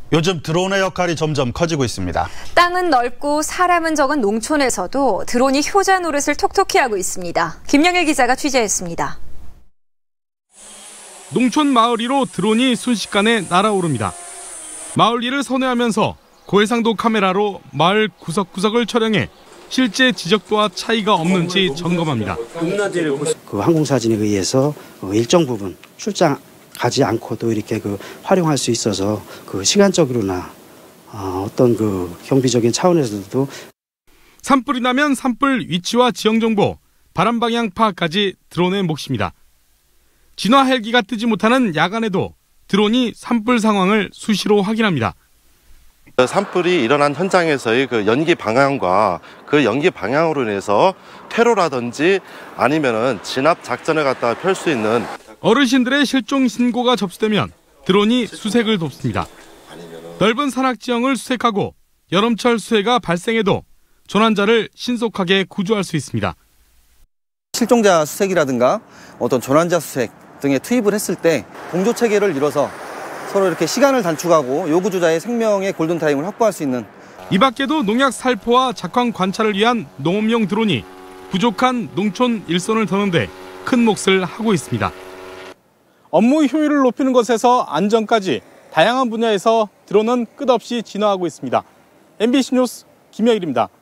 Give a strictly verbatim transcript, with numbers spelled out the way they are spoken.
요즘 드론의 역할이 점점 커지고 있습니다. 땅은 넓고 사람은 적은 농촌에서도 드론이 효자 노릇을 톡톡히 하고 있습니다. 김영일 기자가 취재했습니다. 농촌 마을 위로 드론이 순식간에 날아오릅니다. 마을 위를 선회하면서 고해상도 카메라로 마을 구석구석을 촬영해 실제 지적도와 차이가 없는지 점검합니다. 그 항공사진에 의해서 일정 부분 출장 가지 않고도 이렇게 그 활용할 수 있어서 그 시간적으로나 어떤 그 경비적인 차원에서도 산불이 나면 산불 위치와 지형 정보, 바람 방향 파악까지 드론의 몫입니다. 진화 헬기가 뜨지 못하는 야간에도 드론이 산불 상황을 수시로 확인합니다. 산불이 일어난 현장에서의 그 연기 방향과 그 연기 방향으로 인해서 퇴로라든지 아니면은 진압 작전을 갖다가 펼 수 있는 어르신들의 실종 신고가 접수되면 드론이 수색을 돕습니다. 넓은 산악 지형을 수색하고 여름철 수해가 발생해도 조난자를 신속하게 구조할 수 있습니다. 실종자 수색이라든가 어떤 조난자 수색 등에 투입을 했을 때 공조 체계를 이뤄서 서로 이렇게 시간을 단축하고 요구주자의 생명의 골든타임을 확보할 수 있는. 이 밖에도 농약 살포와 작황 관찰을 위한 농업용 드론이 부족한 농촌 일손을 더는데 큰 몫을 하고 있습니다. 업무 효율을 높이는 것에서 안전까지 다양한 분야에서 드론은 끝없이 진화하고 있습니다. 엠비씨 뉴스 김영일입니다.